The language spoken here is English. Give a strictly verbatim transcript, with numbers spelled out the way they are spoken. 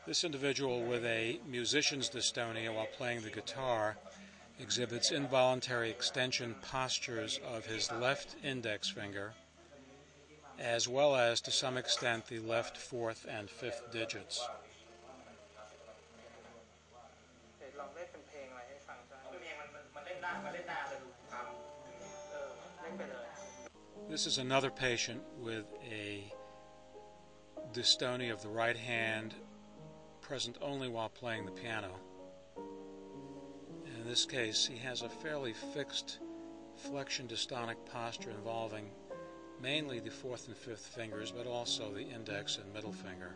This individual with a musician's dystonia while playing the guitar exhibits involuntary extension postures of his left index finger, as well as, to some extent, the left fourth and fifth digits. This is another patient with a dystonia of the right hand, present only while playing the piano. In this case, he has a fairly fixed flexion dystonic posture involving mainly the fourth and fifth fingers, but also the index and middle finger.